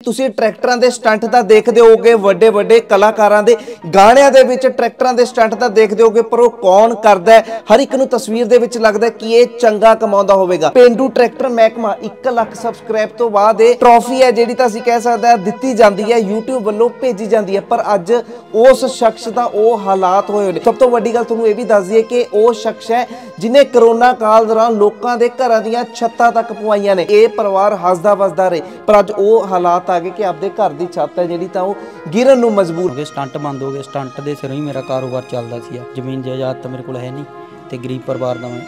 ਤੁਸੀਂ ਟਰੈਕਟਰਾਂ ਦੇ ਸਟੰਟ ਤਾਂ ਦੇਖਦੇ ਹੋਗੇ, ਵੱਡੇ ਵੱਡੇ ਕਲਾਕਾਰਾਂ ਦੇ ਗਾਣਿਆਂ ਦੇ ਵਿੱਚ ਟਰੈਕਟਰਾਂ ਦੇ ਸਟੰਟ ਤਾਂ ਦੇਖਦੇ ਹੋਗੇ, ਪਰ ਉਹ ਕੌਣ ਕਰਦਾ ਹੈ? ਹਰ ਇੱਕ ਨੂੰ ਤਸਵੀਰ ਦੇ ਵਿੱਚ ਲੱਗਦਾ ਕਿ ਇਹ ਚੰਗਾ ਕਮਾਉਂਦਾ ਹੋਵੇਗਾ। ਪੇਂਡੂ ਟਰੈਕਟਰ ਮਹਿਕਮਾ 1 ਲੱਖ ਸਬਸਕ੍ਰਾਈਬ ਤੋਂ ਬਾਅਦ ਇਹ ਟਰੋਫੀ ਹੈ ਜਿਹੜੀ ਤਾਂ ਅਸੀਂ ਕਹਿ ਸਕਦੇ ਹਾਂ ਦਿੱਤੀ ਜਾਂਦੀ ਹੈ, YouTube ਵੱਲੋਂ ਭੇਜੀ ਜਾਂਦੀ ਹੈ। ਪਰ ਅੱਜ ਉਸ ਸ਼ਖਸ ਦਾ ਉਹ ਹਾਲਾਤ ਹੋਏ ਨੇ। ਸਭ ਤੋਂ ਵੱਡੀ ਗੱਲ ਤੁਹਾਨੂੰ ਇਹ ਵੀ ਦੱਸ ਦਈਏ ਕਿ ਉਹ ਸ਼ਖਸ ਹੈ ਜਿਨੇ ਕਰੋਨਾ ਕਾਲ ਦੌਰਾਨ ਲੋਕਾਂ ਦੇ ਘਰਾਂ ਦੀਆਂ ਛੱਤਾਂ ਤੱਕ ਪਵਾਈਆਂ ਨੇ। ਇਹ ਪਰਿਵਾਰ ਹੱਸਦਾ ਵਸਦਾ ਰਹੇ, ਪਰ ਅੱਜ ਉਹ ਹਾਲਾਤ ਆ ਗਏ ਕਿ ਆਪਦੇ घर की छत है जी तो गिरन नूं मजबूर हो गए। स्टंट बंद हो गए, स्टंट के सिरों ही मेरा कारोबार चलता सी। जमीन जायदाद तो मेरे को है नहीं, तो गरीब परिवार का मैं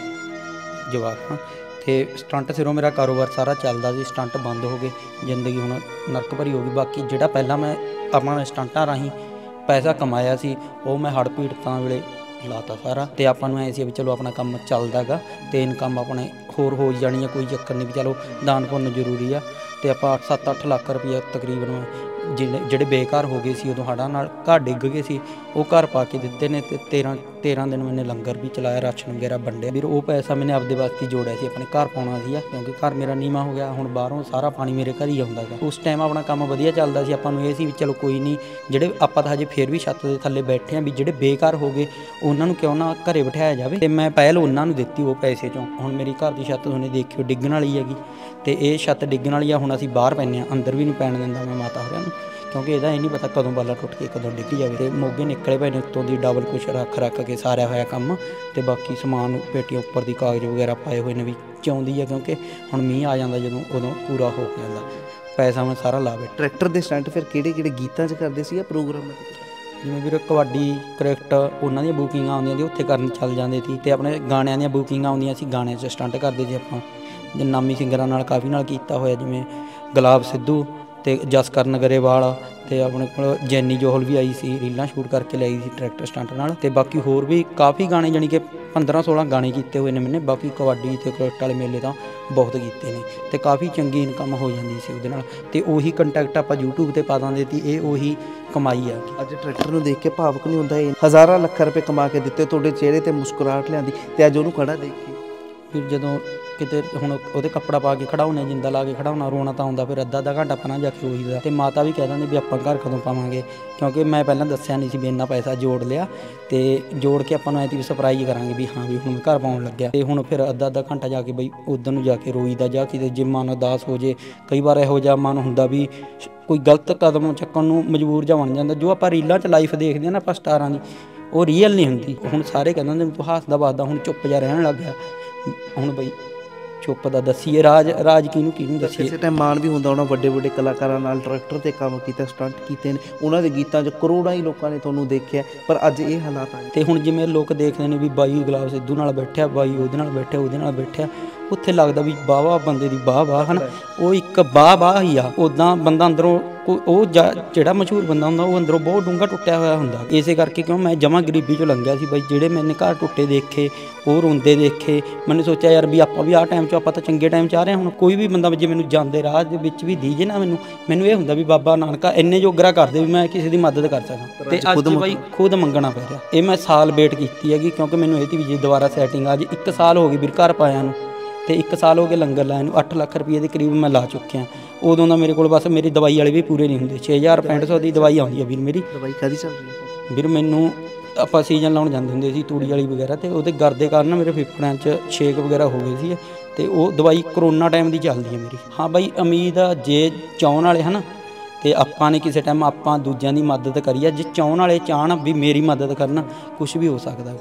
जवाब हाँ। तो स्टंट सिरों मेरा कारोबार सारा चलता सी, स्टंट बंद हो गए, जिंदगी हुण नरक भरी हो गई। बाकी जिहड़ा पहला मैं अपना स्टंटां राहीं पैसा कमाया सी वो मैं हड़ पीड़तां वेले लाता सारा। तो आपां नूं ऐ सी भी चलो अपना काम चलदा गा, तो इनकम अपने होर हो जानी है, कोई चक्कर नहीं भी चलो दान पुण्य जरूरी आ। तो आप 7-8 लाख रुपया तकरीबन ਜਿਹੜੇ ਬੇਕਾਰ ਹੋ ਗਏ ਸੀ ਉਦੋਂ ਹੜ੍ਹਾਂ ਨਾਲ ਘਰ ਡਿੱਗ ਗਏ ਸੀ, ਉਹ ਘਰ ਪਾ ਕੇ ਦਿੱਤੇ ਨੇ। ਤੇ 13 ਦਿਨ ਮੈਨੇ ਲੰਗਰ ਵੀ ਚਲਾਇਆ, ਰਾਸ਼ਨ ਵਗੈਰਾ ਵੰਡਿਆ। ਵੀਰ ਉਹ ਪੈਸਾ ਮੈਨੇ ਆਪਦੇ ਵਾਸਤੇ ਜੋੜਿਆ ਸੀ, ਆਪਣੇ ਘਰ ਪਾਉਣਾ ਸੀ, ਕਿਉਂਕਿ ਘਰ ਮੇਰਾ ਨੀਵਾਂ ਹੋ ਗਿਆ। ਹੁਣ ਬਾਹਰੋਂ ਸਾਰਾ ਪਾਣੀ ਮੇਰੇ ਘਰ ਹੀ ਆਉਂਦਾ ਗਾ। ਉਸ ਟਾਈਮ ਆਪਣਾ ਕੰਮ ਵਧੀਆ ਚੱਲਦਾ ਸੀ, ਆਪਾਂ ਨੂੰ ਇਹ ਸੀ ਵੀ ਚਲੋ ਕੋਈ ਨਹੀਂ, ਜਿਹੜੇ ਆਪਾਂ ਤਾਂ ਹਜੇ ਫਿਰ ਵੀ ਛੱਤ ਦੇ ਥੱਲੇ ਬੈਠੇ ਹਾਂ, ਵੀ ਜਿਹੜੇ ਬੇਕਾਰ ਹੋ ਗਏ ਉਹਨਾਂ ਨੂੰ ਕਿਉਂ ਨਾ ਘਰੇ ਬਿਠਾਇਆ ਜਾਵੇ। ਤੇ ਮੈਂ ਪਹਿਲ ਉਹਨਾਂ ਨੂੰ ਦਿੱਤੀ ਉਹ ਪੈਸੇ ਚੋਂ। ਹੁਣ ਮੇਰੀ ਘਰ ਦੀ ਛੱਤ ਤੁਸੀਂ ਦੇਖਿਓ ਡਿੱਗਣ ਵਾਲੀ ਹੈਗੀ, ਤੇ ਇਹ ਛੱਤ ਡਿੱਗਣ ਵਾਲੀ ਆ। ਹੁਣ ਅਸੀਂ ਬਾਹਰ ਪੈਂਦੇ ਹਾਂ, ਅੰਦਰ ਵੀ ਨਹੀਂ ਪੈਣ ਦਿੰਦਾ ਮੈਂ ਮਾਤਾ ਹੋਰਾਂ ਨੂੰ, क्योंकि यदा नहीं पता कदों बाला टुट के कदों डिग जाए। तो मोगे निकले पे ने उत्तों की डबल कुछ रख के सारा होया काम। तो बाकी समान पेटियां उपर की कागज वगैरह पाए हुए ने भी चाहती है, क्योंकि हुण मींह आ जाता जो उदों पूरा हो जाता पैसा मैं सारा ला बैठा। ट्रैक्टर के स्टंट फिर किहड़े गीतां च करदे सी प्रोग्राम? जिवें वीर कबड्डी क्रिकेट उन्हां दी बुकिंग आउंदियां सी, उत्थे करन चल जांदे सी। ते अपने गाणियां दी बुकिंग आउंदियां सी, गाणे च स्टंट करदे सी आपां। जे नामी सिंगरां नाल काफ़ी नाल कीता होया, जिवें गुलाब सिद्धू ਤੇ ਜਸਕਰਨ ਗਰੇਵਾਲ ਤੇ ਆਪਣੇ ਕੋਲ ਜੈਨੀ ਜੋਹਲ ਵੀ ਆਈ ਸੀ, ਰੀਲਾਂ ਸ਼ੂਟ ਕਰਕੇ ਲਈ ਸੀ ਟਰੈਕਟਰ ਸਟੰਟ ਨਾਲ। ਤੇ ਬਾਕੀ ਹੋਰ ਵੀ ਕਾਫੀ ਗਾਣੇ ਜਾਣੀ ਕਿ 15-16 ਗਾਣੇ ਕੀਤੇ ਹੋਏ ਨੇ ਮੈਨੇ। ਬਾਕੀ ਕਬੱਡੀ ਤੇ ਕ੍ਰਿਕਟ ਵਾਲੇ ਮੇਲੇ ਤਾਂ ਬਹੁਤ ਕੀਤੇ ਨੇ, ਤੇ ਕਾਫੀ ਚੰਗੀ ਇਨਕਮ ਹੋ ਜਾਂਦੀ ਸੀ ਉਹਦੇ ਨਾਲ। ਤੇ ਉਹੀ ਕੰਟੈਕਟ ਆਪਾਂ YouTube ਤੇ ਪਾ ਦਿੰਦੇ ਸੀ, ਇਹ ਉਹੀ ਕਮਾਈ ਆ। ਅੱਜ ਟਰੈਕਟਰ ਨੂੰ ਦੇਖ ਕੇ ਭਾਵੁਕ ਨਹੀਂ ਹੁੰਦਾ? ਇਹ ਹਜ਼ਾਰਾਂ ਲੱਖ ਰੁਪਏ ਕਮਾ ਕੇ ਦਿੱਤੇ, ਤੁਹਾਡੇ ਚਿਹਰੇ ਤੇ ਮੁਸਕਰਾਹਟ ਲਿਆਂਦੀ, ਤੇ ਅੱਜ ਉਹਨੂੰ ਖੜਾ ਦੇਖ ਕੇ ਫਿਰ ਜਦੋਂ ਕਿਤੇ ਹੁਣ ਉਹਦੇ ਕੱਪੜਾ ਪਾ ਕੇ ਖੜਾਉਣੇ, ਜਿੰਦਾ ਲਾ ਕੇ ਖੜਾਉਣਾ, ਰੋਣਾ ਤਾਂ ਆਉਂਦਾ। ਫਿਰ ਅੱਧਾ ਘੰਟਾ ਪਰਾਂ ਜਾ ਕੇ ਉਹੀ ਦਾ। ਤੇ ਮਾਤਾ ਵੀ ਕਹਿ ਦਿੰਦੇ ਵੀ ਆਪਾਂ ਘਰ ਕਦੋਂ ਪਾਵਾਂਗੇ, ਕਿਉਂਕਿ ਮੈਂ ਪਹਿਲਾਂ ਦੱਸਿਆ ਨਹੀਂ ਸੀ ਵੀ ਇੰਨਾ ਪੈਸਾ ਜੋੜ ਲਿਆ। ਤੇ ਜੋੜ ਕੇ ਆਪਾਂ ਨੂੰ ਐਂ ਵੀ ਸਰਪ੍ਰਾਈਜ਼ ਕਰਾਂਗੇ ਵੀ ਹਾਂ ਵੀ ਹੁਣ ਮੈਂ ਘਰ ਪਾਉਣ ਲੱਗਿਆ। ਤੇ ਹੁਣ ਫਿਰ ਅੱਧਾ ਘੰਟਾ ਜਾ ਕੇ ਬਈ ਉੱਧਰ ਨੂੰ ਜਾ ਕੇ ਰੋਈਦਾ, ਜਾਂ ਕਿਤੇ ਜੇ ਮਨ ਉਦਾਸ ਹੋ ਜੇ, ਕਈ ਵਾਰ ਇਹੋ ਜਿਹਾ ਮਨ ਹੁੰਦਾ ਵੀ ਕੋਈ ਗਲਤ ਕਦਮ ਚੱਕਣ ਨੂੰ ਮਜਬੂਰ ਜਾ ਬਣ ਜਾਂਦਾ। ਜੋ ਆਪਾਂ ਰੀਲਾਂ 'ਚ ਲਾਈਫ ਦੇਖਦੇ ਹਾਂ ਨਾ ਆਪਾਂ ਸਟਾਰਾਂ ਦੀ, ਉਹ ਰੀਅਲ ਨਹੀਂ ਹੁੰਦੀ। ਹੁਣ ਸਾਰੇ ਕਹਿੰਦੇ ਹੁੰਦੇ ਤੂੰ ਹੱਸਦਾ ਵੱਸਦਾ ਹੁਣ ਚੁੱਪ ਜਿਹਾ ਰਹਿਣ ਲੱਗ ਗਿਆ। ਹੁਣ ਬਈ ਚੁੱਪ ਦਾ ਦੱਸੀਏ ਰਾਜ ਕਿਹਨੂੰ ਦੱਸੀਏ। ਕਿਸੇ ਟਾਈਮ ਮਾਣ ਵੀ ਹੁੰਦਾ ਉਹਨਾਂ ਵੱਡੇ ਕਲਾਕਾਰਾਂ ਨਾਲ ਟਰੈਕਟਰ ਤੇ ਕੰਮ ਕੀਤਾ, ਸਟੰਟ ਕੀਤੇ ਨੇ, ਉਹਨਾਂ ਦੇ ਗੀਤਾਂ 'ਚ ਕਰੋੜਾਂ ਹੀ ਲੋਕਾਂ ਨੇ ਤੁਹਾਨੂੰ ਦੇਖਿਆ। ਪਰ ਅੱਜ ਇਹ ਹਾਲਾਤ ਆ। ਤੇ ਹੁਣ ਜਿਵੇਂ ਲੋਕ ਦੇਖਦੇ ਨੇ ਵੀ ਬਾਈ ਗੁਲਾਬ ਸਿੱਧੂ ਨਾਲ ਬੈਠਿਆ, ਬਾਈ ਉਹਦੇ ਨਾਲ ਬੈਠਿਆ, ਉੱਥੇ ਲੱਗਦਾ ਵੀ ਵਾਹ ਬੰਦੇ ਦੀ ਵਾਹ ਹੈ ਨਾ, ਉਹ ਇੱਕ ਵਾਹ ਹੀ ਆ। ਉੱਦਾਂ ਬੰਦਾ ਅੰਦਰੋਂ ਉਹ ਜਿਹੜਾ ਮਸ਼ਹੂਰ ਬੰਦਾ ਹੁੰਦਾ ਉਹ ਅੰਦਰੋਂ ਬਹੁਤ ਡੂੰਘਾ ਟੁੱਟਿਆ ਹੋਇਆ ਹੁੰਦਾ। ਇਸੇ ਕਰਕੇ ਕਿਉਂ ਮੈਂ ਜਮਾਂ ਗਰੀਬੀ 'ਚੋਂ ਲੰਘਿਆ ਸੀ ਬਾਈ। ਜਿਹੜੇ ਮੈਨੇ ਘਰ ਟੁੱਟੇ ਦੇਖੇ, ਉਹ ਰੋਂਦੇ ਦੇਖੇ, ਮੈਨੇ ਸੋਚਿਆ ਯਾਰ ਵੀ ਆਪਾਂ ਵੀ ਆਹ ਟਾਈਮ 'ਚ ਆਪਾਂ ਤਾਂ ਚੰਗੇ ਟਾਈਮ 'ਚ ਆ ਰਹੇ ਹਾਂ। ਹੁਣ ਕੋਈ ਵੀ ਬੰਦਾ ਜੇ ਮੈਨੂੰ ਜਾਂਦੇ ਰਾਹ ਦੇ ਵਿੱਚ ਵੀ ਦੀਜੇ ਨਾ, ਮੈਨੂੰ ਇਹ ਹੁੰਦਾ ਵੀ ਬਾਬਾ ਨਾਨਕਾ ਇੰਨੇ ਜੋਗਰਾ ਕਰਦੇ ਵੀ ਮੈਂ ਕਿਸੇ ਦੀ ਮਦਦ ਕਰ ਸਕਾਂ। ਤੇ ਅੱਜ ਬਾਈ ਖੁਦ ਮੰਗਣਾ ਪੈ ਰਿਹਾ। ਇਹ ਮੈਂ ਸਾਲ ਵੇਟ ਕੀਤੀ ਹੈਗੀ, ਕਿਉਂਕਿ ਮੈਨੂੰ ਇਹ ਸੀ ਵੀ ਜੇ ਦੁਬਾਰਾ ਸੈਟਿੰਗ ਅੱਜ 1 ਸਾਲ ਹੋ ਗਈ ਵੀਰ ਘਰ ਪਾਇਆ ਨੂੰ, ਤੇ 1 ਸਾਲ ਹੋ ਗਏ ਲੰਗਰ ਲਾਇਆ ਨੂੰ। 8 ਲੱਖ ਰੁਪਏ ਦੇ ਕਰੀਬ ਮੈਂ ਲਾ ਚੁੱਕਿਆ। ਉਦੋਂ ਦਾ ਮੇਰੇ ਕੋਲ ਬਸ ਮੇਰੀ ਦਵਾਈ ਵਾਲੇ ਵੀ ਪੂਰੇ ਨਹੀਂ ਹੁੰਦੇ। 6000-6500 ਦੀ ਦਵਾਈ ਆਉਂਦੀ ਆ ਵੀਰ ਮੇਰੀ। ਦਵਾਈ ਕਾਹਦੀ ਚੱਲ ਰਹੀ ਹੈ ਵੀਰ? ਮੈਨੂੰ ਆਪਾਂ ਸੀਜ਼ਨ ਲਾਉਣ ਜਾਂਦੇ ਹੁੰਦੇ ਸੀ ਤੂੜੀ ਵਾਲੀ ਵਗੈਰਾ, ਤੇ ਉਹਦੇ ਗਰਦੇ ਕਾਰਨ ਮੇਰੇ ਫੇਫੜਿਆਂ 'ਚ ਛੇਕ ਵਗੈਰਾ ਹੋ ਗਏ ਸੀ, ਤੇ ਉਹ ਦਵਾਈ ਕਰੋਨਾ ਟਾਈਮ ਦੀ ਚੱਲਦੀ ਹੈ ਮੇਰੀ। ਹਾਂ ਬਾਈ ਉਮੀਦ ਆ ਜੇ ਚਾਹੁਣ ਵਾਲੇ ਹਨ, ਤੇ ਆਪਾਂ ਨੇ ਕਿਸੇ ਟਾਈਮ ਆਪਾਂ ਦੂਜਿਆਂ ਦੀ ਮਦਦ ਕਰੀ ਆ। ਜੇ ਚਾਹੁਣ ਵਾਲੇ ਚਾਹਣ ਵੀ ਮੇਰੀ ਮਦਦ ਕਰਨ, ਕੁਛ ਵੀ ਹੋ ਸਕਦਾ।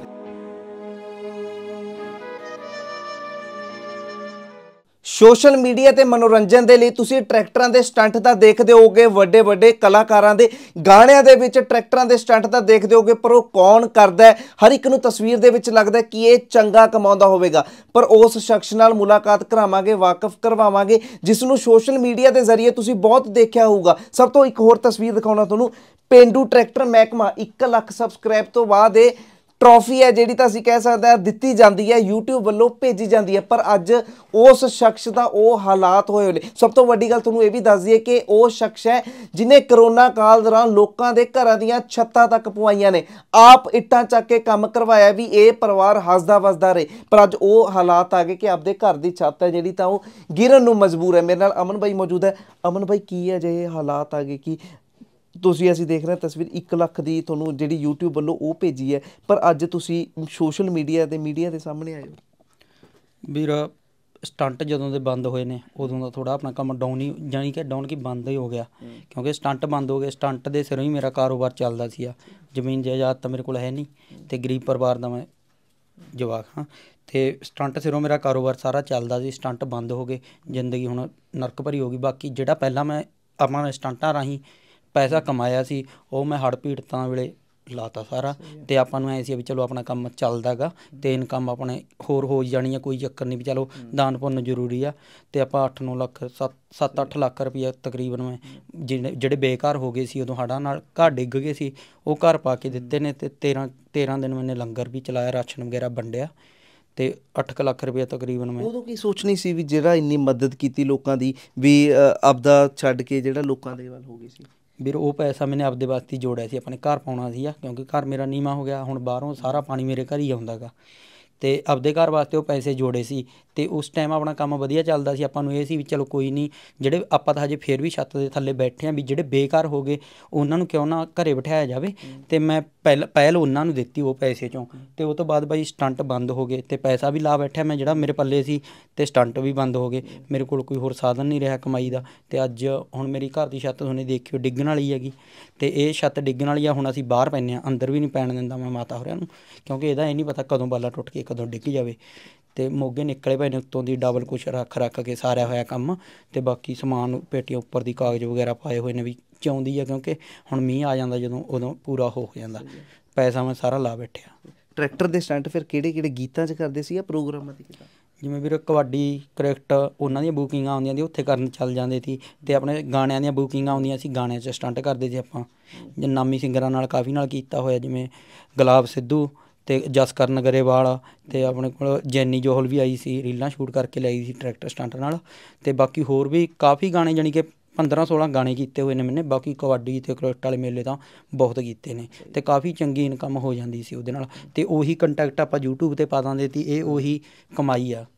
ਸੋਸ਼ਲ ਮੀਡੀਆ ਤੇ ਮਨੋਰੰਜਨ ਦੇ ਲਈ ਤੁਸੀਂ ਟਰੈਕਟਰਾਂ ਦੇ ਸਟੰਟ ਤਾਂ ਦੇਖਦੇ ਹੋਗੇ, ਵੱਡੇ ਕਲਾਕਾਰਾਂ ਦੇ ਗਾਣਿਆਂ ਦੇ ਵਿੱਚ ਟਰੈਕਟਰਾਂ ਦੇ ਸਟੰਟ ਤਾਂ ਦੇਖਦੇ ਹੋਗੇ, ਪਰ ਉਹ ਕੌਣ ਕਰਦਾ ਹੈ? ਹਰ ਇੱਕ ਨੂੰ ਤਸਵੀਰ ਦੇ ਵਿੱਚ ਲੱਗਦਾ ਕਿ ਇਹ ਚੰਗਾ ਕਮਾਉਂਦਾ ਹੋਵੇਗਾ। ਪਰ ਉਸ ਸ਼ਖਸ ਨਾਲ ਮੁਲਾਕਾਤ ਕਰਾਵਾਂਗੇ, ਵਾਕਫ ਕਰਵਾਵਾਂਗੇ, ਜਿਸ ਨੂੰ ਸੋਸ਼ਲ ਮੀਡੀਆ ਦੇ ਜ਼ਰੀਏ ਤੁਸੀਂ ਬਹੁਤ ਦੇਖਿਆ ਹੋਊਗਾ। ਸਭ ਤੋਂ ਇੱਕ ਹੋਰ ਤਸਵੀਰ ਦਿਖਾਉਣਾ ਤੁਹਾਨੂੰ। ਪੇਂਡੂ ਟਰੈਕਟਰ ਮਹਿਕਮਾ 1 ਲੱਖ ਸਬਸਕ੍ਰਾਈਬ ਤੋਂ ਬਾਅਦ ਇਹ ਟਰੋਫੀ ਹੈ ਜਿਹੜੀ ਤਾਂ ਅਸੀਂ ਕਹਿ ਸਕਦੇ ਹਾਂ ਦਿੱਤੀ ਜਾਂਦੀ ਹੈ, YouTube ਵੱਲੋਂ ਭੇਜੀ ਜਾਂਦੀ ਹੈ। ਪਰ ਅੱਜ ਉਸ ਸ਼ਖਸ ਦਾ ਉਹ ਹਾਲਾਤ ਹੋਏ ਨੇ। ਸਭ ਤੋਂ ਵੱਡੀ ਗੱਲ ਤੁਹਾਨੂੰ ਇਹ ਵੀ ਦੱਸ ਦਈਏ ਕਿ ਉਹ ਸ਼ਖਸ ਹੈ ਜਿਹਨੇ ਕਰੋਨਾ ਕਾਲ ਦੌਰਾਨ ਲੋਕਾਂ ਦੇ ਘਰਾਂ ਦੀਆਂ ਛੱਤਾਂ ਤੱਕ ਪਵਾਈਆਂ ਨੇ, ਆਪ ਇੱਟਾਂ ਚੱਕ ਕੇ ਕੰਮ ਕਰਵਾਇਆ ਵੀ ਇਹ ਪਰਿਵਾਰ ਹੱਸਦਾ ਵਸਦਾ ਰਹੇ। ਪਰ ਅੱਜ ਉਹ ਹਾਲਾਤ ਆ ਗਏ ਕਿ ਆਪਦੇ ਘਰ ਦੀ ਛੱਤ ਹੈ ਜਿਹੜੀ ਤਾਂ ਉਹ ਗਿਰਨ ਨੂੰ ਮਜਬੂਰ ਹੈ। ਮੇਰੇ ਨਾਲ ਅਮਨ ਬਾਈ ਮੌਜੂਦ ਹੈ। ਅਮਨ ਬਾਈ, ਕੀ ਹੈ ਜੇ ਹਾਲਾਤ ਆ ਗਏ ਕਿ ਤੁਸੀਂ, ਅਸੀਂ ਦੇਖ ਰਹੇ ਤਸਵੀਰ 1 ਲੱਖ ਦੀ ਤੁਹਾਨੂੰ ਜਿਹੜੀ YouTube ਵੱਲੋਂ ਉਹ ਭੇਜੀ ਹੈ, ਪਰ ਅੱਜ ਤੁਸੀਂ ਸੋਸ਼ਲ ਮੀਡੀਆ ਦੇ ਸਾਹਮਣੇ ਆਏ ਹੋ? ਵੀਰ ਸਟੰਟ ਜਦੋਂ ਦੇ ਬੰਦ ਹੋਏ ਨੇ ਉਦੋਂ ਦਾ ਥੋੜ੍ਹਾ ਆਪਣਾ ਕੰਮ ਡਾਊਨ ਹੀ, ਜਾਣੀ ਕਿ ਡਾਊਨ ਕੀ ਬੰਦ ਹੀ ਹੋ ਗਿਆ, ਕਿਉਂਕਿ ਸਟੰਟ ਬੰਦ ਹੋ ਗਏ। ਸਟੰਟ ਦੇ ਸਿਰੋਂ ਹੀ ਮੇਰਾ ਕਾਰੋਬਾਰ ਚੱਲਦਾ ਸੀ। ਜ਼ਮੀਨ ਜਾਇਦਾਦ ਤਾਂ ਮੇਰੇ ਕੋਲ ਹੈ ਨਹੀਂ ਅਤੇ ਗਰੀਬ ਪਰਿਵਾਰ ਦਾ ਮੈਂ ਜਵਾਕ ਹਾਂ, ਅਤੇ ਸਟੰਟ ਸਿਰੋਂ ਮੇਰਾ ਕਾਰੋਬਾਰ ਸਾਰਾ ਚੱਲਦਾ ਸੀ। ਸਟੰਟ ਬੰਦ ਹੋ ਗਏ, ਜ਼ਿੰਦਗੀ ਹੁਣ ਨਰਕ ਭਰੀ ਹੋ ਗਈ। ਬਾਕੀ ਜਿਹੜਾ ਪਹਿਲਾਂ ਮੈਂ ਆਪਣਾ ਸਟੰਟਾਂ ਰਾਹੀਂ ਪੈਸਾ ਕਮਾਇਆ ਸੀ ਉਹ ਮੈਂ ਹੜ੍ਹ ਪੀੜਤਾਂ ਵੇਲੇ ਲਾਤਾ ਸਾਰਾ, ਅਤੇ ਆਪਾਂ ਨੂੰ ਐਂ ਸੀ ਵੀ ਚਲੋ ਆਪਣਾ ਕੰਮ ਚੱਲਦਾ ਗਾ ਅਤੇ ਇਨਕਮ ਆਪਣੇ ਹੋਰ ਹੋ ਜਾਣੀ ਆ, ਕੋਈ ਚੱਕਰ ਨਹੀਂ ਵੀ ਚਲੋ ਦਾਨ ਪੁੰਨ ਜ਼ਰੂਰੀ ਆ। ਅਤੇ ਆਪਾਂ 8-9 ਲੱਖ 7-8 ਲੱਖ ਰੁਪਈਆ ਤਕਰੀਬਨ ਮੈਂ ਜਿਹੜੇ ਬੇਘਰ ਹੋ ਗਏ ਸੀ ਉਦੋਂ ਹੜ੍ਹਾਂ ਨਾਲ ਘਰ ਡਿੱਗ ਗਏ ਸੀ ਉਹ ਘਰ ਪਾ ਕੇ ਦਿੱਤੇ ਨੇ, ਅਤੇ 13 ਦਿਨ ਮੈਨੇ ਲੰਗਰ ਵੀ ਚਲਾਇਆ, ਰਾਸ਼ਨ ਵਗੈਰਾ ਵੰਡਿਆ, ਅਤੇ 8 ਲੱਖ ਰੁਪਇਆ ਤਕਰੀਬਨ ਮੈਂ। ਉਦੋਂ ਕੀ ਸੋਚਣੀ ਸੀ ਵੀ ਜਿਹੜਾ ਇੰਨੀ ਮਦਦ ਕੀਤੀ ਲੋਕਾਂ ਦੀ ਵੀ ਆਪਦਾ ਛੱਡ ਕੇ ਜਿਹੜਾ ਲੋਕਾਂ ਦੇ ਵੱਲ ਹੋ ਗਈ ਸੀ? ਵੀਰ ਉਹ ਪੈਸਾ ਮੈਨੇ ਆਪਦੇ ਵਾਸਤੇ ਜੋੜਿਆ ਸੀ, ਆਪਣੇ ਘਰ ਪਾਉਣਾ ਸੀ, ਕਿਉਂਕਿ ਘਰ ਮੇਰਾ ਨੀਵਾਂ ਹੋ ਗਿਆ, ਹੁਣ ਬਾਹਰੋਂ ਸਾਰਾ ਪਾਣੀ ਮੇਰੇ ਘਰ ਹੀ ਆਉਂਦਾ ਗਾ, ਅਤੇ ਆਪਦੇ ਘਰ ਵਾਸਤੇ ਉਹ ਪੈਸੇ ਜੋੜੇ ਸੀ। ਅਤੇ ਉਸ ਟਾਈਮ ਆਪਣਾ ਕੰਮ ਵਧੀਆ ਚੱਲਦਾ ਸੀ। ਆਪਾਂ ਨੂੰ ਇਹ ਸੀ ਵੀ ਚਲੋ ਕੋਈ ਨਹੀਂ, ਜਿਹੜੇ ਆਪਾਂ ਤਾਂ ਹਜੇ ਫਿਰ ਵੀ ਛੱਤ ਦੇ ਥੱਲੇ ਬੈਠੇ ਹਾਂ, ਵੀ ਜਿਹੜੇ ਬੇਘਰ ਹੋ ਗਏ ਉਹਨਾਂ ਨੂੰ ਕਿਉਂ ਨਾ ਘਰੇ ਬਿਠਾਇਆ ਜਾਵੇ, ਅਤੇ ਮੈਂ ਪਹਿਲ ਉਹਨਾਂ ਨੂੰ ਦਿੱਤੀ ਉਹ ਪੈਸੇ 'ਚੋਂ। ਅਤੇ ਉਹ ਤੋਂ ਬਾਅਦ ਬਾਈ ਸਟੰਟ ਬੰਦ ਹੋ ਗਏ ਅਤੇ ਪੈਸਾ ਵੀ ਲਾ ਬੈਠਿਆ ਮੈਂ ਜਿਹੜਾ ਮੇਰੇ ਪੱਲੇ ਸੀ, ਅਤੇ ਸਟੰਟ ਵੀ ਬੰਦ ਹੋ ਗਏ। ਮੇਰੇ ਕੋਲ ਕੋਈ ਹੋਰ ਸਾਧਨ ਨਹੀਂ ਰਿਹਾ ਕਮਾਈ ਦਾ, ਅਤੇ ਅੱਜ ਹੁਣ ਮੇਰੀ ਘਰ ਦੀ ਛੱਤ ਤੁਹਾਨੂੰ ਦੇਖਿਓ ਡਿੱਗਣ ਵਾਲੀ ਹੈਗੀ, ਅਤੇ ਇਹ ਛੱਤ ਡਿੱਗਣ ਵਾਲੀ ਆ। ਹੁਣ ਅਸੀਂ ਬਾਹਰ ਪੈਂਦੇ ਹਾਂ, ਅੰਦਰ ਵੀ ਨਹੀਂ ਪੈਣ ਦਿੰਦਾ ਮੈਂ ਮਾਤਾ ਹੋਰਿਆਂ ਨੂੰ, ਕਿਉਂਕਿ ਇਹਦਾ ਇਹ ਨਹੀਂ ਪਤਾ ਕਦੋਂ ਬਾਲਾ ਟੁੱਟ ਕੇ ਕਦੋਂ ਡਿੱਗ ਜਾਵੇ। ਅਤੇ ਮੋਗੇ ਨਿਕਲੇ ਪਏ ਨੇ ਉੱਤੋਂ ਦੀ ਡਬਲ ਕੁਛ ਰੱਖ ਕੇ ਸਾਰਿਆ ਹੋਇਆ ਕੰਮ, ਅਤੇ ਬਾਕੀ ਸਮਾਨ ਪੇਟੀਆਂ ਉੱਪਰ ਦੀ ਕਾਗਜ਼ ਵਗੈਰਾ ਪਾਏ ਹੋਏ ਨੇ ਵੀ ਚਾਉਂਦੀ ਆ, ਕਿਉਂਕਿ ਹੁਣ ਮੀਂਹ ਆ ਜਾਂਦਾ ਜਦੋਂ ਉਦੋਂ ਪੂਰਾ ਹੋ ਜਾਂਦਾ। ਪੈਸਾ ਮੈਂ ਸਾਰਾ ਲਾ ਬੈਠਿਆ। ਟਰੈਕਟਰ ਦੇ ਸਟੰਟ ਫਿਰ ਕਿਹੜੇ ਗੀਤਾਂ 'ਚ ਕਰਦੇ ਸੀ ਜਾਂ ਪ੍ਰੋਗਰਾਮਾਂ 'ਤੇ ਕੀਤਾ? ਜਿਵੇਂ ਵੀਰ ਕਬੱਡੀ, ਕ੍ਰਿਕਟ, ਉਹਨਾਂ ਦੀਆਂ ਬੁਕਿੰਗਾਂ ਆਉਂਦੀਆਂ ਸੀ, ਉੱਥੇ ਕਰਨ ਚੱਲ ਜਾਂਦੇ ਸੀ, ਅਤੇ ਆਪਣੇ ਗਾਣਿਆਂ ਦੀਆਂ ਬੁਕਿੰਗਾਂ ਆਉਂਦੀਆਂ ਸੀ, ਗਾਣਿਆਂ 'ਚ ਸਟੰਟ ਕਰਦੇ ਸੀ ਆਪਾਂ। ਨਾਮੀ ਸਿੰਗਰਾਂ ਨਾਲ ਕਾਫੀ ਨਾਲ ਕੀਤਾ ਹੋਇਆ, ਜਿਵੇਂ ਗੁਲਾਬ ਸਿੱਧੂ ਅਤੇ ਜਸਕਰਨ ਗਰੇਵਾਲ, ਅਤੇ ਆਪਣੇ ਕੋਲ ਜੈਨੀ ਜੋਹਲ ਵੀ ਆਈ ਸੀ, ਰੀਲਾਂ ਸ਼ੂਟ ਕਰਕੇ ਲਿਆਈ ਸੀ ਟਰੈਕਟਰ ਸਟੰਟ ਨਾਲ। ਅਤੇ ਬਾਕੀ ਹੋਰ ਵੀ ਕਾਫੀ ਗਾਣੇ, ਜਾਣੀ ਕਿ 15-16 ਗਾਣੇ ਕੀਤੇ ਹੋਏ ਨੇ ਮੈਨੇ। ਬਾਕੀ ਕਬੱਡੀ ਅਤੇ ਕ੍ਰਿਕਟ ਵਾਲੇ ਮੇਲੇ ਤਾਂ ਬਹੁਤ ਕੀਤੇ ਨੇ, ਅਤੇ ਕਾਫੀ ਚੰਗੀ ਇਨਕਮ ਹੋ ਜਾਂਦੀ ਸੀ ਉਹਦੇ ਨਾਲ, ਅਤੇ ਉਹੀ ਕੰਟੈਕਟ ਆਪਾਂ YouTube 'ਤੇ ਪਾ ਦਿੰਦੇ ਸੀ, ਇਹ ਉਹੀ ਕਮਾਈ ਆ।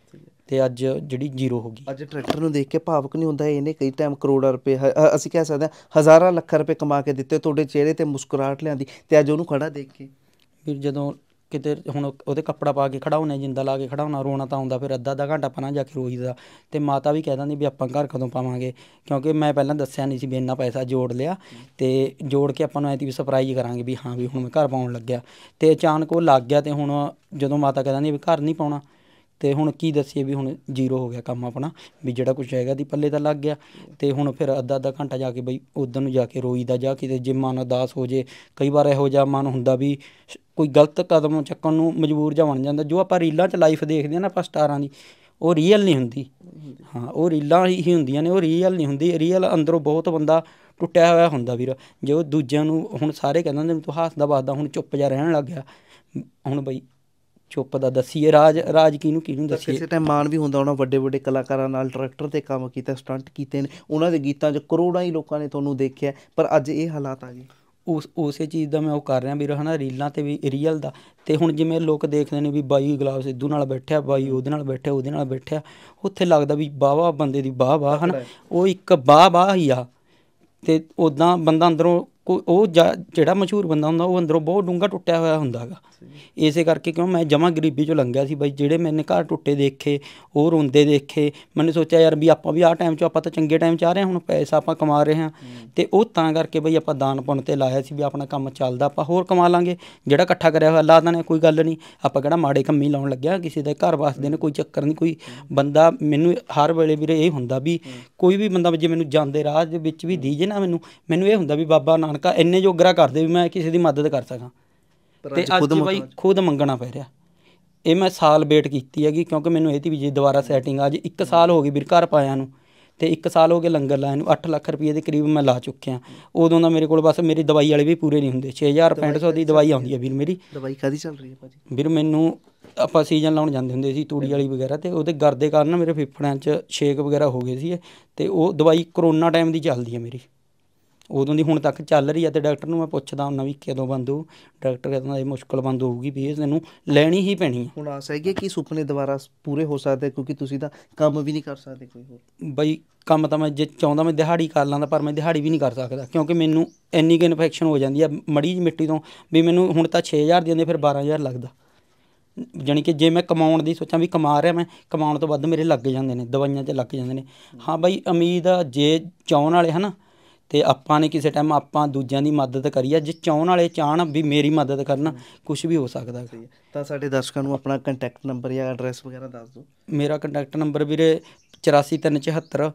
ਅਤੇ ਅੱਜ ਜਿਹੜੀ ਜ਼ੀਰੋ ਹੋ ਗਈ। ਅੱਜ ਟਰੈਕਟਰ ਨੂੰ ਦੇਖ ਕੇ ਭਾਵੁਕ ਨਹੀਂ ਹੁੰਦਾ? ਇਹਨੇ ਕਈ ਟਾਈਮ ਕਰੋੜਾਂ ਰੁਪਏ, ਅਸੀਂ ਕਹਿ ਸਕਦੇ ਹਾਂ ਹਜ਼ਾਰਾਂ ਲੱਖਾਂ ਰੁਪਏ ਕਮਾ ਕੇ ਦਿੱਤੇ, ਤੁਹਾਡੇ ਚਿਹਰੇ 'ਤੇ ਮੁਸਕਰਾਹਟ ਲਿਆਂਦੀ, ਅਤੇ ਅੱਜ ਉਹਨੂੰ ਖੜਾ ਦੇਖ ਕੇ ਫਿਰ ਜਦੋਂ ਕਿਤੇ ਹੁਣ ਉਹਦੇ ਕੱਪੜਾ ਪਾ ਕੇ ਖੜਾਉਣਾ, ਜਿੰਦਾ ਲਾ ਕੇ ਖੜਾਉਣਾ, ਰੋਣਾ ਤਾਂ ਆਉਂਦਾ। ਫਿਰ ਅੱਧਾ ਘੰਟਾ ਪਰਾਂ ਜਾ ਕੇ ਰੋਈਦਾ, ਅਤੇ ਮਾਤਾ ਵੀ ਕਹਿ ਦਿੰਦੀ ਵੀ ਆਪਾਂ ਘਰ ਕਦੋਂ ਪਾਵਾਂਗੇ, ਕਿਉਂਕਿ ਮੈਂ ਪਹਿਲਾਂ ਦੱਸਿਆ ਨਹੀਂ ਸੀ ਵੀ ਇੰਨਾ ਪੈਸਾ ਜੋੜ ਲਿਆ, ਅਤੇ ਜੋੜ ਕੇ ਆਪਾਂ ਨੂੰ ਐਂ ਵੀ ਸਰਪ੍ਰਾਈਜ਼ ਕਰਾਂਗੇ ਵੀ ਹਾਂ ਵੀ ਹੁਣ ਮੈਂ ਘਰ ਪਾਉਣ ਲੱਗਿਆ, ਅਤੇ ਅਚਾਨਕ ਉਹ ਲੱਗ ਗਿਆ। ਅਤੇ ਹੁਣ ਜਦੋਂ ਮਾਤਾ ਕਹਿ ਦਿੰਦੀ ਵੀ ਘਰ ਨਹੀਂ ਪਾਉਣਾ, ਅਤੇ ਹੁਣ ਕੀ ਦੱਸੀਏ ਵੀ ਹੁਣ ਜ਼ੀਰੋ ਹੋ ਗਿਆ ਕੰਮ ਆਪਣਾ, ਵੀ ਜਿਹੜਾ ਕੁਛ ਹੈਗਾ ਦੀ ਪੱਲੇ ਤਾਂ ਲੱਗ ਗਿਆ। ਅਤੇ ਹੁਣ ਫਿਰ ਅੱਧਾ ਘੰਟਾ ਜਾ ਕੇ ਬਈ ਉੱਧਰ ਨੂੰ ਜਾ ਕੇ ਰੋਈਦਾ, ਜਾਂ ਕਿਤੇ ਜੇ ਮਨ ਉਦਾਸ ਹੋ ਜੇ, ਕਈ ਵਾਰ ਇਹੋ ਜਿਹਾ ਮਨ ਹੁੰਦਾ ਵੀ ਕੋਈ ਗਲਤ ਕਦਮ ਚੱਕਣ ਨੂੰ ਮਜਬੂਰ ਜਿਹਾ ਬਣ ਜਾਂਦਾ। ਜੋ ਆਪਾਂ ਰੀਲਾਂ 'ਚ ਲਾਈਫ ਦੇਖਦੇ ਹਾਂ ਨਾ ਆਪਾਂ ਸਟਾਰਾਂ ਦੀ, ਉਹ ਰੀਅਲ ਨਹੀਂ ਹੁੰਦੀ। ਹਾਂ, ਉਹ ਰੀਲਾਂ ਹੀ ਹੁੰਦੀਆਂ ਨੇ, ਉਹ ਰੀਅਲ ਨਹੀਂ ਹੁੰਦੀ। ਰੀਅਲ ਅੰਦਰੋਂ ਬਹੁਤ ਬੰਦਾ ਟੁੱਟਿਆ ਹੋਇਆ ਹੁੰਦਾ ਵੀਰ। ਜੇ ਉਹ ਦੂਜਿਆਂ ਨੂੰ ਹੁਣ ਸਾਰੇ ਕਹਿੰਦੇ ਨੇ ਤੂੰ ਹੱਸਦਾ ਵੱਸਦਾ ਹੁਣ ਚੁੱਪ ਜਿਹਾ ਰਹਿਣ ਲੱਗ ਗਿਆ, ਹੁਣ ਬਈ ਚੁੱਪ ਦਾ ਦੱਸੀਏ ਰਾਜ ਕਿਹਨੂੰ ਦੱਸੀਏ? ਕਿਸੇ ਟਾਈਮ ਮਾਣ ਵੀ ਹੁੰਦਾ ਹੋਣਾ, ਵੱਡੇ ਕਲਾਕਾਰਾਂ ਨਾਲ ਟਰੈਕਟਰ 'ਤੇ ਕੰਮ ਕੀਤਾ, ਸਟੰਟ ਕੀਤੇ ਨੇ, ਉਹਨਾਂ ਦੇ ਗੀਤਾਂ 'ਚ ਕਰੋੜਾਂ ਹੀ ਲੋਕਾਂ ਨੇ ਤੁਹਾਨੂੰ ਦੇਖਿਆ, ਪਰ ਅੱਜ ਇਹ ਹਾਲਾਤ ਆ ਗਏ। ਉਸੇ ਚੀਜ਼ ਦਾ ਮੈਂ ਉਹ ਕਰ ਰਿਹਾ ਵੀਰ, ਹੈ ਨਾ, ਰੀਲਾਂ 'ਤੇ ਵੀ ਰੀਅਲ ਦਾ। ਅਤੇ ਹੁਣ ਜਿਵੇਂ ਲੋਕ ਦੇਖਦੇ ਨੇ ਵੀ ਬਾਈ ਗੁਲਾਬ ਸਿੱਧੂ ਨਾਲ ਬੈਠਿਆ, ਬਾਈ ਉਹਦੇ ਨਾਲ ਬੈਠਿਆ, ਉੱਥੇ ਲੱਗਦਾ ਵੀ ਵਾਹ ਬੰਦੇ ਦੀ ਵਾਹ ਹੈ ਨਾ, ਉਹ ਇੱਕ ਵਾਹ ਹੀ ਆ। ਅਤੇ ਉੱਦਾਂ ਬੰਦਾ ਅੰਦਰੋਂ ਉਹ ਜਿਹੜਾ ਮਸ਼ਹੂਰ ਬੰਦਾ ਹੁੰਦਾ ਉਹ ਅੰਦਰੋਂ ਬਹੁਤ ਡੂੰਘਾ ਟੁੱਟਿਆ ਹੋਇਆ ਹੁੰਦਾ ਗਾ। ਇਸੇ ਕਰਕੇ ਕਿਉਂ ਮੈਂ ਜਮਾਂ ਗਰੀਬੀ 'ਚੋਂ ਲੰਘਿਆ ਸੀ ਬਾਈ, ਜਿਹੜੇ ਮੈਨੇ ਘਰ ਟੁੱਟੇ ਦੇਖੇ, ਉਹ ਰੋਂਦੇ ਦੇਖੇ, ਮੈਨੇ ਸੋਚਿਆ ਯਾਰ ਵੀ ਆਪਾਂ ਵੀ ਆਹ ਟਾਈਮ 'ਚ, ਆਪਾਂ ਤਾਂ ਚੰਗੇ ਟਾਈਮ 'ਚ ਆ ਰਹੇ ਹਾਂ, ਹੁਣ ਪੈਸਾ ਆਪਾਂ ਕਮਾ ਰਹੇ ਹਾਂ, ਅਤੇ ਉਹ ਤਾਂ ਕਰਕੇ ਬਈ ਆਪਾਂ ਦਾਨ ਪੁੰਨ 'ਤੇ ਲਾਇਆ ਸੀ ਵੀ ਆਪਣਾ ਕੰਮ ਚੱਲਦਾ, ਆਪਾਂ ਹੋਰ ਕਮਾ ਲਾਂਗੇ, ਜਿਹੜਾ ਇਕੱਠਾ ਕਰਿਆ ਹੋਇਆ ਲਾ ਦੇਣਾ, ਕੋਈ ਗੱਲ ਨਹੀਂ, ਆਪਾਂ ਕਿਹੜਾ ਮਾੜੇ ਕੰਮੀ ਲਾਉਣ ਲੱਗਿਆ, ਕਿਸੇ ਦੇ ਘਰ ਵਸਦੇ ਨੇ, ਕੋਈ ਚੱਕਰ ਨਹੀਂ। ਕੋਈ ਬੰਦਾ ਮੈਨੂੰ ਹਰ ਵੇਲੇ ਵੀਰੇ ਇਹ ਹੁੰਦਾ ਵੀ ਕੋਈ ਵੀ ਬੰਦਾ ਜੇ ਮੈਨੂੰ ਜਾਂਦੇ ਰਾਹ ਦੇ ਵਿੱਚ ਵੀ ਦੀਜੇ ਨਾ, ਮੈਨੂੰ ਇਹ ਹੁੰਦਾ ਵੀ ਬਾਬਾ ਨਾਨਕਾ ਇੰਨੇ ਜੋਗਰਾ ਕਰਦੇ ਵੀ ਮੈਂ ਕਿਸੇ ਦੀ ਮਦਦ ਕਰ ਸਕਾਂ। ਅਤੇ ਅੱਜ ਬਾਈ ਖੁਦ ਮੰਗਣਾ ਪੈ ਰਿਹਾ। ਇਹ ਮੈਂ ਸਾਲ ਵੇਟ ਕੀਤੀ ਹੈਗੀ, ਕਿਉਂਕਿ ਮੈਨੂੰ ਇਹ ਤੀ ਵੀ ਜੇ ਦੁਬਾਰਾ ਸੈਟਿੰਗ ਅੱਜ 1 ਸਾਲ ਹੋ ਗਈ ਵੀਰ ਘਰ ਪਾਇਆ ਨੂੰ, ਤੇ 1 ਸਾਲ ਹੋ ਗਏ ਲੰਗਰ ਲਾਏ ਨੂੰ, 8 ਲੱਖ ਰੁਪਏ ਦੇ ਕਰੀਬ ਮੈਂ ਲਾ ਚੁੱਕਿਆ। ਉਦੋਂ ਦਾ ਮੇਰੇ ਕੋਲ ਬਸ ਮੇਰੀ ਦਵਾਈ ਵਾਲੇ ਵੀ ਪੂਰੇ ਨਹੀਂ ਹੁੰਦੇ। 6000-6500 ਦੀ ਦਵਾਈ ਆਉਂਦੀ ਹੈ ਵੀਰ ਮੇਰੀ। ਦਵਾਈ ਕਾਹਦੀ ਚੱਲ ਰਹੀ ਹੈ ਭਾਜੀ? ਵੀਰ ਮੈਨੂੰ ਆਪਾਂ ਸੀਜ਼ਨ ਲਾਉਣ ਜਾਂਦੇ ਹੁੰਦੇ ਸੀ ਤੂੜੀ ਵਾਲੀ ਵਗੈਰਾ, ਤੇ ਉਹਦੇ ਗਰ ਦੇ ਕਾਰਨ ਮੇਰੇ ਫੇਫੜਿਆਂ 'ਚ ਛੇਕ ਵਗੈਰਾ ਹੋ ਗਏ ਸੀ, ਤੇ ਉਹ ਦਵਾਈ ਕਰੋਨਾ ਟਾਈਮ ਦੀ ਚੱਲਦੀ ਹੈ ਮੇਰੀ, ਉਦੋਂ ਦੀ ਹੁਣ ਤੱਕ ਚੱਲ ਰਹੀ ਹੈ। ਤੇ ਡਾਕਟਰ ਨੂੰ ਮੈਂ ਪੁੱਛਦਾ ਹੁੰਦਾ ਵੀ ਕਦੋਂ ਬੰਦ ਹੋਊ, ਡਾਕਟਰ ਕਹਿੰਦਾ ਇਹ ਮੁਸ਼ਕਿਲ ਬੰਦ ਹੋਊਗੀ ਵੀ ਇਹ ਤੈਨੂੰ ਲੈਣੀ ਹੀ ਪੈਣੀ ਹੈ। ਹੁਣ ਆਸ ਹੈਗੀ ਕਿ ਸੁਪਨੇ ਦੁਬਾਰਾ ਪੂਰੇ ਹੋ ਸਕਦੇ, ਕਿਉਂਕਿ ਤੁਸੀਂ ਤਾਂ ਕੰਮ ਵੀ ਨਹੀਂ ਕਰ ਸਕਦੇ ਕੋਈ ਹੋਰ? ਬਈ ਕੰਮ ਤਾਂ ਮੈਂ ਜੇ ਚਾਹੁੰਦਾ ਮੈਂ ਦਿਹਾੜੀ ਕਰ ਲੈਂਦਾ, ਪਰ ਮੈਂ ਦਿਹਾੜੀ ਵੀ ਨਹੀਂ ਕਰ ਸਕਦਾ, ਕਿਉਂਕਿ ਮੈਨੂੰ ਇੰਨੀ ਕੁ ਇਨਫੈਕਸ਼ਨ ਹੋ ਜਾਂਦੀ ਆ ਮੜੀ ਜਿਹੀ ਮਿੱਟੀ ਤੋਂ ਵੀ ਮੈਨੂੰ ਹੁਣ ਤਾਂ 6000 ਦੀ ਆਉਂਦੀ, ਫਿਰ 12000 ਲੱਗਦਾ। ਜਾਣੀ ਕਿ ਜੇ ਮੈਂ ਕਮਾਉਣ ਦੀ ਸੋਚਾਂ ਵੀ ਕਮਾ ਰਿਹਾ, ਮੈਂ ਕਮਾਉਣ ਤੋਂ ਵੱਧ ਮੇਰੇ ਲੱਗ ਜਾਂਦੇ ਨੇ, ਦਵਾਈਆਂ 'ਚ ਲੱਗ ਜਾਂਦੇ ਨੇ। ਹਾਂ ਬਈ ਉਮੀਦ ਆ ਜੇ ਚਾਹੁਣ ਵਾਲੇ ਹੈ ਨਾ, ਅਤੇ ਆਪਾਂ ਨੇ ਕਿਸੇ ਟਾਈਮ ਆਪਾਂ ਦੂਜਿਆਂ ਦੀ ਮਦਦ ਕਰੀ ਆ, ਜੇ ਚਾਹੁਣ ਵਾਲੇ ਚਾਹਣ ਵੀ ਮੇਰੀ ਮਦਦ ਕਰਨ, ਕੁਛ ਵੀ ਹੋ ਸਕਦਾ। ਤਾਂ ਸਾਡੇ ਦਰਸ਼ਕਾਂ ਨੂੰ ਆਪਣਾ ਕੰਟੈਕਟ ਨੰਬਰ ਜਾਂ ਐਡਰੈਸ ਵਗੈਰਾ ਦੱਸ ਦਿਓ। ਮੇਰਾ ਕੰਟੈਕਟ ਨੰਬਰ ਵੀਰੇ 843774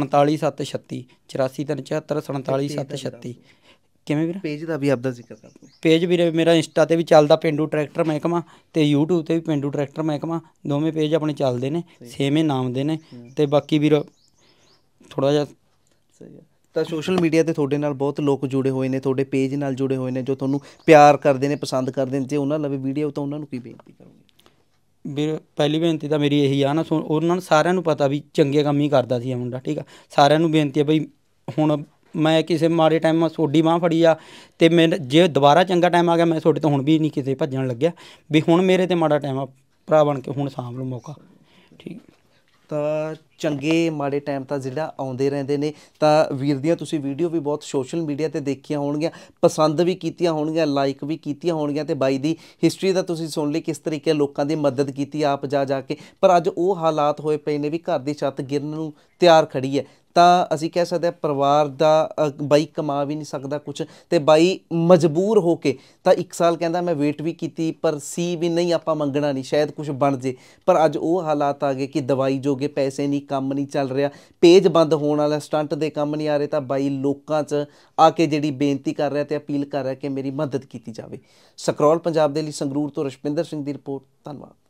47736, 843774 47736। ਕਿਵੇਂ ਵੀਰੇ? ਪੇਜ ਦਾ ਵੀ ਆਪਦਾ ਜ਼ਿਕਰ ਕਰ ਦਿਓ। ਪੇਜ ਵੀਰੇ ਮੇਰਾ ਇੰਸਟਾ 'ਤੇ ਵੀ ਚੱਲਦਾ ਪੇਂਡੂ ਟਰੈਕਟਰ ਮਹਿਕਮਾ, ਅਤੇ ਯੂਟਿਊਬ 'ਤੇ ਵੀ ਪੇਂਡੂ ਟਰੈਕਟਰ ਮਹਿਕਮਾ, ਦੋਵੇਂ ਪੇਜ ਆਪਣੇ ਚੱਲਦੇ ਨੇ, ਸੇਮ ਹੀ ਨਾਮ ਦੇ ਨੇ। ਅਤੇ ਬਾਕੀ ਵੀਰ ਥੋੜ੍ਹਾ ਜਿਹਾ ਸਹੀ ਹੈ। ਤਾਂ ਸੋਸ਼ਲ ਮੀਡੀਆ 'ਤੇ ਤੁਹਾਡੇ ਨਾਲ ਬਹੁਤ ਲੋਕ ਜੁੜੇ ਹੋਏ ਨੇ, ਤੁਹਾਡੇ ਪੇਜ ਨਾਲ ਜੁੜੇ ਹੋਏ ਨੇ, ਜੋ ਤੁਹਾਨੂੰ ਪਿਆਰ ਕਰਦੇ ਨੇ, ਪਸੰਦ ਕਰਦੇ ਨੇ। ਜੇ ਉਹਨਾਂ ਲਵੇ ਵੀਡੀਓ ਤਾਂ ਉਹਨਾਂ ਨੂੰ ਕੀ ਬੇਨਤੀ ਕਰੋਗੇ? ਵੀਰ ਪਹਿਲੀ ਬੇਨਤੀ ਤਾਂ ਮੇਰੀ ਇਹੀ ਆ ਨਾ, ਉਹਨਾਂ ਨੂੰ ਸਾਰਿਆਂ ਨੂੰ ਪਤਾ ਵੀ ਚੰਗੇ ਕੰਮ ਹੀ ਕਰਦਾ ਸੀ ਇਹ ਮੁੰਡਾ, ਠੀਕ ਆ। ਸਾਰਿਆਂ ਨੂੰ ਬੇਨਤੀ ਹੈ ਬਈ ਹੁਣ ਮੈਂ ਕਿਸੇ ਮਾੜੇ ਟਾਈਮ ਤੁਹਾਡੀ ਬਾਂਹ ਫੜੀ ਆ, ਅਤੇ ਜੇ ਦੁਬਾਰਾ ਚੰਗਾ ਟਾਈਮ ਆ ਗਿਆ, ਮੈਂ ਤੁਹਾਡੇ ਤੋਂ ਹੁਣ ਵੀ ਨਹੀਂ ਕਿਤੇ ਭੱਜਣ ਲੱਗਿਆ ਵੀ ਹੁਣ ਮੇਰੇ 'ਤੇ ਮਾੜਾ ਟਾਈਮ ਆ, ਭਰਾ ਬਣ ਕੇ ਹੁਣ ਸਾਂਭ ਲਓ ਮੌਕਾ, ਠੀਕ। ਤਾਂ ਚੰਗੇ ਮਾੜੇ ਟਾਈਮ ਤਾਂ ਜਿਹੜਾ ਆਉਂਦੇ ਰਹਿੰਦੇ ਨੇ। ਤਾਂ ਵੀਰ ਦੀਆਂ ਤੁਸੀਂ ਵੀਡੀਓ ਵੀ ਬਹੁਤ ਸੋਸ਼ਲ ਮੀਡੀਆ 'ਤੇ ਦੇਖੀਆਂ ਹੋਣਗੀਆਂ, ਪਸੰਦ ਵੀ ਕੀਤੀਆਂ ਹੋਣਗੀਆਂ, ਲਾਈਕ ਵੀ ਕੀਤੀਆਂ ਹੋਣਗੀਆਂ, ਅਤੇ ਬਾਈ ਦੀ ਹਿਸਟਰੀ ਦਾ ਤੁਸੀਂ ਸੁਣ ਲਈ, ਕਿਸ ਤਰੀਕੇ ਲੋਕਾਂ ਦੀ ਮਦਦ ਕੀਤੀ ਆਪ ਜਾ ਕੇ। ਪਰ ਅੱਜ ਉਹ ਹਾਲਾਤ ਹੋਏ ਪਏ ਨੇ ਵੀ ਘਰ ਦੀ ਛੱਤ ਗਿਰਨ ਨੂੰ ਤਿਆਰ ਖੜੀ ਹੈ। ਤਾਂ ਅਸੀਂ ਕਹਿ ਸਕਦੇ ਹਾਂ ਪਰਿਵਾਰ ਦਾ ਬਾਈ ਕਮਾ ਵੀ ਨਹੀਂ ਸਕਦਾ ਕੁਛ, ਅਤੇ ਬਾਈ ਮਜਬੂਰ ਹੋ ਕੇ ਤਾਂ 1 ਸਾਲ ਕਹਿੰਦਾ ਮੈਂ ਵੇਟ ਵੀ ਕੀਤੀ, ਪਰ ਸੀ ਵੀ ਨਹੀਂ ਆਪਾਂ ਮੰਗਣਾ ਨਹੀਂ, ਸ਼ਾਇਦ ਕੁਛ ਬਣ ਜੇ। ਪਰ ਅੱਜ ਉਹ ਹਾਲਾਤ ਆ ਗਏ ਕਿ ਦਵਾਈ ਜੋਗੇ ਪੈਸੇ ਨਹੀਂ, ਕੰਮ ਨਹੀਂ ਚੱਲ ਰਿਹਾ, ਪੇਜ ਬੰਦ ਹੋਣ ਵਾਲਾ, ਸਟੰਟ ਦੇ ਕੰਮ ਨਹੀਂ ਆ ਰਹੇ। ਤਾਂ ਬਾਈ ਲੋਕਾਂ 'ਚ ਆ ਕੇ ਜਿਹੜੀ ਬੇਨਤੀ ਕਰ ਰਿਹਾ ਅਤੇ ਅਪੀਲ ਕਰ ਰਿਹਾ ਕਿ ਮੇਰੀ ਮਦਦ ਕੀਤੀ ਜਾਵੇ। ਸਕਰੋਲ ਪੰਜਾਬ ਦੇ ਲਈ ਸੰਗਰੂਰ ਤੋਂ ਰਸ਼ਪਿੰਦਰ ਸਿੰਘ ਦੀ ਰਿਪੋਰਟ। ਧੰਨਵਾਦ।